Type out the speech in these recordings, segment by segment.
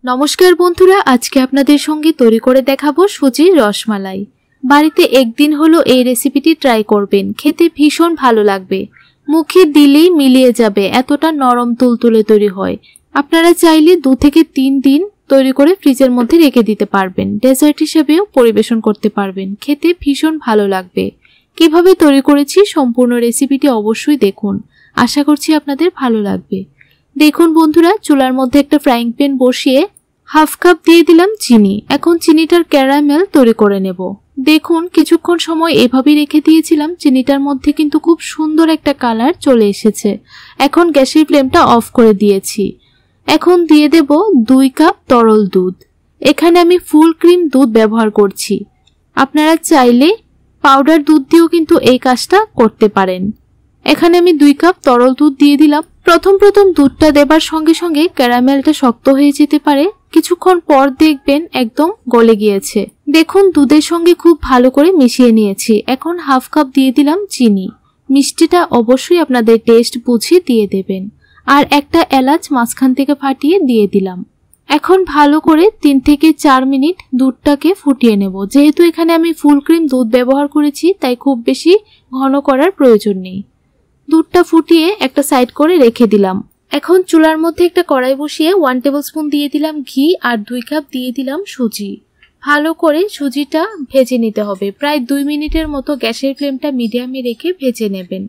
নমস্কার বন্ধুরা, আজকে আপনাদের সঙ্গে তৈরি করে দেখাবো সুজির রসমালাই। বাড়িতে একদিন হলো এই রেসিপিটি ট্রাই করবেন, খেতে ভীষণ ভালো লাগবে। মুখে দিলেই মিলিয়ে যাবে, এতটা নরম তুলতুলে তৈরি হয়। আপনারা চাইলে 2 থেকে 3 দিন তৈরি করে ফ্রিজের মধ্যে রেখে দিতে পারবেন। ডেজার্ট হিসেবেও পরিবেশন করতে পারবেন, খেতে ভীষণ ভালো লাগবে। কিভাবে তৈরি করেছি সম্পূর্ণ রেসিপিটি অবশ্যই দেখুন, আশা করছি আপনাদের ভালো লাগবে। দেখুন বন্ধুরা, চুলার মধ্যে একটা ফ্রাইং প্যান বসিয়ে হাফ কাপ দিয়ে দিলাম চিনি। এখন চিনিটার ক্যারামেল তৈরি করে নেব। দেখুন কিছুক্ষণ সময় এভাবেই রেখে দিয়েছিলাম, চিনিটার মধ্যে কিন্তু খুব সুন্দর একটা কালার চলে এসেছে। এখন গ্যাসের ফ্লেমটা অফ করে দিয়েছি। এখন দিয়ে দেব 2 কাপ তরল দুধ। এখানে আমি ফুল ক্রিম দুধ ব্যবহার করছি, আপনারা চাইলে পাউডার দুধ দিয়েও কিন্তু এই কাজটা করতে পারেন। এখানে আমি 2 কাপ তরল দুধ দিয়ে দিলাম। প্রথম দুধটা দেবার সঙ্গে সঙ্গে ক্যারামেলটা শক্ত হয়ে যেতে পারে, কিছুক্ষণ পর দেখবেন একদম গলে গিয়েছে। দেখুন দুধের সঙ্গে খুব ভালো করে মিশিয়ে নিয়েছি। এখন হাফ কাপ দিয়ে দিলাম চিনি। মিষ্টিটা অবশ্যই আপনাদের টেস্ট বুঝে দিয়ে দেবেন। আর একটা এলাচ মাঝখান থেকে ফাটিয়ে দিয়ে দিলাম। এখন ভালো করে 3 থেকে 4 মিনিট দুধটাকে ফুটিয়ে নেব। যেহেতু এখানে আমি ফুল ক্রিম দুধ ব্যবহার করেছি, তাই খুব বেশি ঘন করার প্রয়োজন নেই। দুধটা ফুটিয়ে একটা সাইড করে রেখে দিলাম। এখন চুলার মধ্যে একটা কড়াই বসিয়ে 1 টেবিলস্পুন দিয়ে দিলাম ঘি আর 2 কাপ দিয়ে দিলাম সুজি। ভালো করে সুজিটা ভেজে নিতে হবে। প্রায় 2 মিনিটের মতো গ্যাসের ফ্লেমটা মিডিয়ামে রেখে ভেজে নেবেন।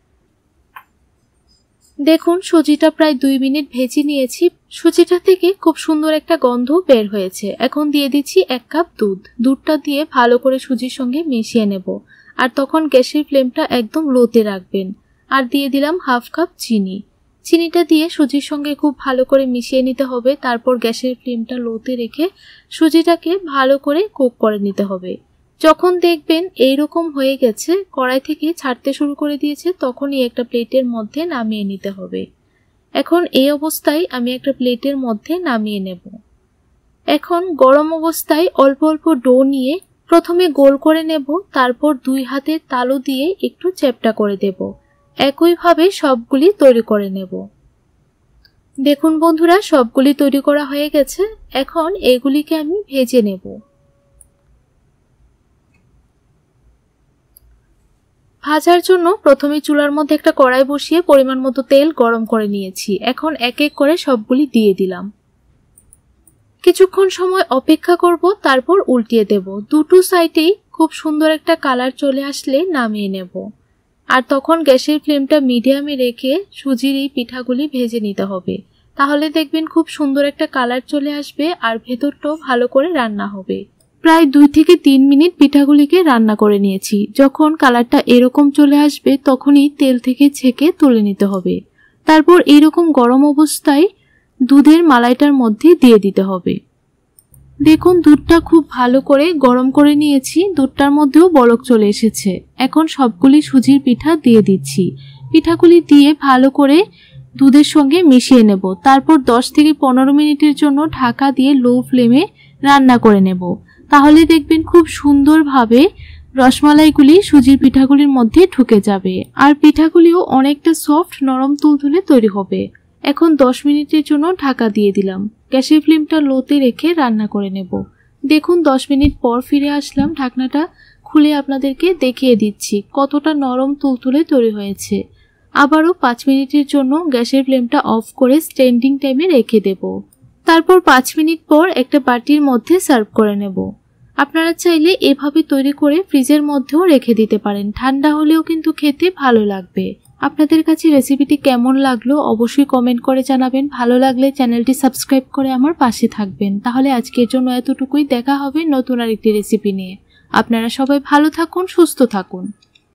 দেখুন সুজিটা প্রায় 2 মিনিট ভেজে নিয়েছি। সুজিটা থেকে খুব সুন্দর একটা গন্ধ বের হয়েছে। এখন দিয়ে দিচ্ছি 1 কাপ দুধ। দুধটা দিয়ে ভালো করে সুজির সঙ্গে মিশিয়ে নেব। আর তখন গ্যাসের ফ্লেমটা একদম লোতে রাখবেন। আর দিয়ে দিলাম হাফ কাপ চিনি। চিনিটা দিয়ে সুজির সঙ্গে খুব ভালো করে মিশিয়ে নিতে হবে। তারপর গ্যাসের ফ্লেমটা লোতে রেখে সুজিটাকে ভালো করে কুক করে নিতে হবে। যখন দেখবেন এইরকম হয়ে গেছে, কড়াই থেকে ছাড়তে শুরু করে দিয়েছে, তখনই একটা প্লেটের মধ্যে নামিয়ে নিতে হবে। এখন এই অবস্থায় আমি একটা প্লেটের মধ্যে নামিয়ে নেব। এখন গরম অবস্থায় অল্প অল্প ডো নিয়ে প্রথমে গোল করে নেব, তারপর 2 হাতের তালু দিয়ে একটু চ্যাপ্টা করে দেব। একইভাবে সবগুলি তৈরি করে নেব। দেখুন বন্ধুরা, সবগুলি তৈরি করা হয়ে গেছে। এখন এগুলিকে আমি ভেজে নেব। ভাজার জন্য প্রথমে চুলার মধ্যে একটা কড়াই বসিয়ে পরিমাণ মতো তেল গরম করে নিয়েছি। এখন এক এক করে সবগুলি দিয়ে দিলাম। কিছুক্ষণ সময় অপেক্ষা করব, তারপর উল্টিয়ে দেব। দুটো সাইডেই খুব সুন্দর একটা কালার চলে আসলে নামিয়ে নেব। আর তখন গ্যাসের ফ্লেমটা মিডিয়ামে রেখে সুজির এই পিঠাগুলি ভেজে নিতে হবে। তাহলে দেখবেন খুব সুন্দর একটা কালার চলে আসবে আর ভেতরটাও ভালো করে রান্না হবে। প্রায় 2 থেকে 3 মিনিট পিঠাগুলিকে রান্না করে নিয়েছি। যখন কালারটা এরকম চলে আসবে, তখনই তেল থেকে ছেঁকে তুলে নিতে হবে। তারপর এইরকম গরম অবস্থায় দুধের মালাইটার মধ্যে দিয়ে দিতে হবে। দেখুন দুধটা খুব ভালো করে গরম করে নিয়েছি, দুধটার মধ্যেও বলক চলে এসেছে। এখন সবগুলি সুজির পিঠা দিয়ে দিচ্ছি। পিঠাগুলি দিয়ে ভালো করে দুধের সঙ্গে মিশিয়ে নেব। তারপর 10 থেকে 15 মিনিটের জন্য ঢাকা দিয়ে লো ফ্লেমে রান্না করে নেব। তাহলে দেখবেন খুব সুন্দরভাবে রসমালাইগুলি সুজির পিঠাগুলির মধ্যে ঢুকে যাবে আর পিঠাগুলিও অনেকটা সফট নরম তুলতুলে তৈরি হবে। এখন 10 মিনিটের জন্য ঢাকা দিয়ে দিলাম। গ্যাসের ফ্লেমটা লোতে রেখে রান্না করে নেব। দেখুন 10 মিনিট পর ফিরে আসলাম। ঢাকনাটা খুলে আপনাদেরকে দেখিয়ে দিচ্ছি কতটা নরম তুলতুলে তৈরি হয়েছে। আবারও 5 মিনিটের জন্য গ্যাসের ফ্লেমটা অফ করে স্ট্যান্ডিং টাইমে রেখে দেব। তারপর 5 মিনিট পর একটা বাটির মধ্যে সার্ভ করে নেব। আপনারা চাইলে এভাবে তৈরি করে ফ্রিজের মধ্যেও রেখে দিতে পারেন, ঠান্ডা হলেও কিন্তু খেতে ভালো লাগবে। আপনাদের কাছে রেসিপিটি কেমন লাগলো অবশ্যই কমেন্ট করে জানাবেন। ভালো লাগলে চ্যানেলটি সাবস্ক্রাইব করে আমার পাশে থাকবেন। তাহলে আজকের জন্য এতটুকুই, দেখা হবে নতুন আরেকটি রেসিপি নিয়ে। আপনারা সবাই ভালো থাকুন, সুস্থ থাকুন।